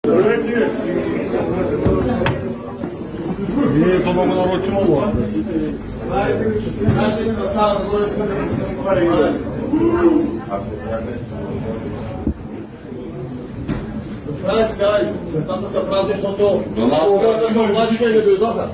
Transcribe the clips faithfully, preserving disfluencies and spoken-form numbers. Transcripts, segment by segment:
Nije to mogu naročiti ovo. Заповядайте сега, местата са празни, защото хората се облачиха и не дойдоха.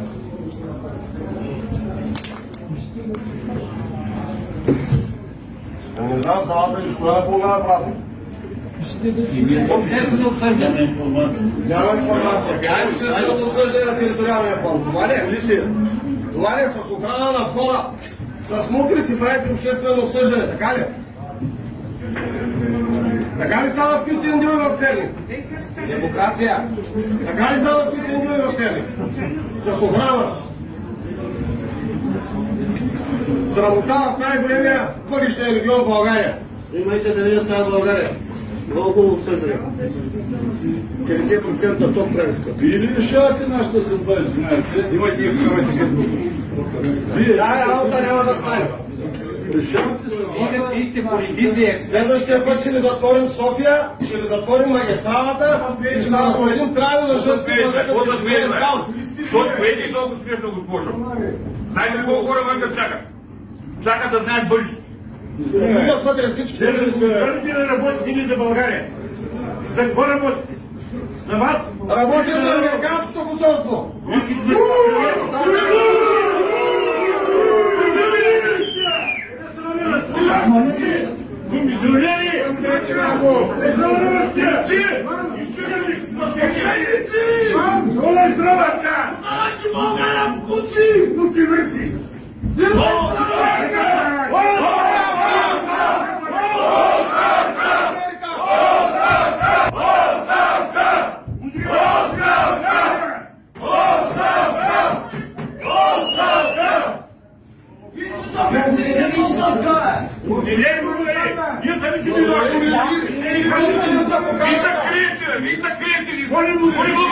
Не знам залата ли, що е половина празник. Обществено обсъждане информация. Няма информация. Как обществено обсъждане на териториалния план? Това ли е? Това ли е с охрана на входа? С мутри си правите обществено обсъждане, така ли? Така ли става в Кюстин Дилой в Перник? Демокрация. Така ли става в Кюстин Дилой в Перник? С охрана. Срамота в най-големия въглищен регион в България. Имайте да видят сега в България. Много хубаво обсъждане. деветдесет процента топ правителство. Вие ли решавате нашата съдба, извинявайте? Имайте и вкарвайте като. Тая работа няма да стане. Решавате съдба. Вие сте политици. Следващия път ще ли затворим София, ще ли затворим магистралата и ще находим трайно на жертвите. Какво да смеем, бе? Що което е много смешно, госпожо? Знаете ли колко хора вънка чакат? Чакат да знаят бъдещето. Влизат вътре всички. Твърдите да работите ни за България. За какво работите? За вас? Работим за американското посолство. Комизионери! Изчезли! Моля здравата! Аз мога да куци! Но ти върси! Ние сами си дойдохме! Вие са криете, вие са криете!